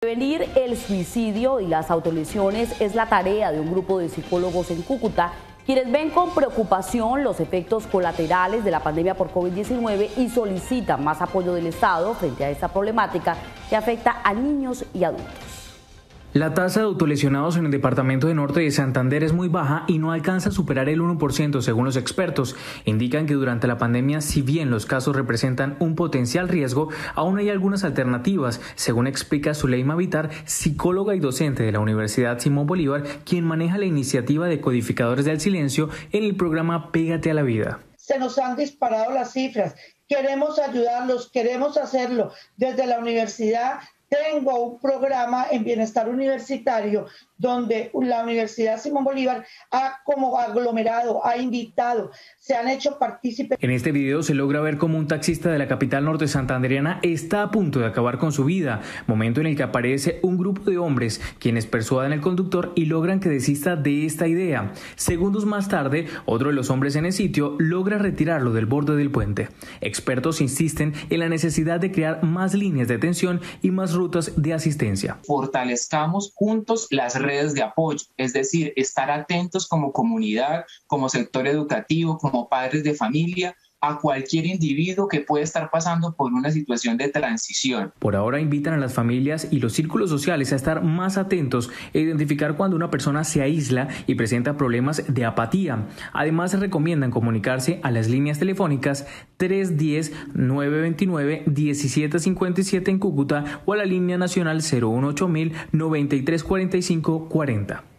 Prevenir el suicidio y las autolesiones es la tarea de un grupo de psicólogos en Cúcuta, quienes ven con preocupación los efectos colaterales de la pandemia por COVID-19 y solicitan más apoyo del Estado frente a esta problemática que afecta a niños y adultos. La tasa de autolesionados en el departamento de Norte de Santander es muy baja y no alcanza a superar el 1% según los expertos. Indican que durante la pandemia, si bien los casos representan un potencial riesgo, aún hay algunas alternativas, según explica Zuleima Vitar, psicóloga y docente de la Universidad Simón Bolívar, quien maneja la iniciativa de Codificadores del Silencio en el programa Pégate a la Vida. Se nos han disparado las cifras, queremos ayudarlos, queremos hacerlo desde la universidad. Tengo un programa en bienestar universitario donde la Universidad Simón Bolívar ha como aglomerado, ha invitado, se han hecho partícipes. En este video se logra ver cómo un taxista de la capital norte santandereana está a punto de acabar con su vida, momento en el que aparece un grupo de hombres quienes persuaden al conductor y logran que desista de esta idea. Segundos más tarde, otro de los hombres en el sitio logra retirarlo del borde del puente. Expertos insisten en la necesidad de crear más líneas de atención y más rutas de asistencia. Fortalezcamos juntos las redes de apoyo, es decir, estar atentos como comunidad, como sector educativo, como padres de familia, a cualquier individuo que pueda estar pasando por una situación de transición. Por ahora invitan a las familias y los círculos sociales a estar más atentos e identificar cuando una persona se aísla y presenta problemas de apatía. Además, recomiendan comunicarse a las líneas telefónicas 310-929-1757 en Cúcuta o a la línea nacional 018 9345 40.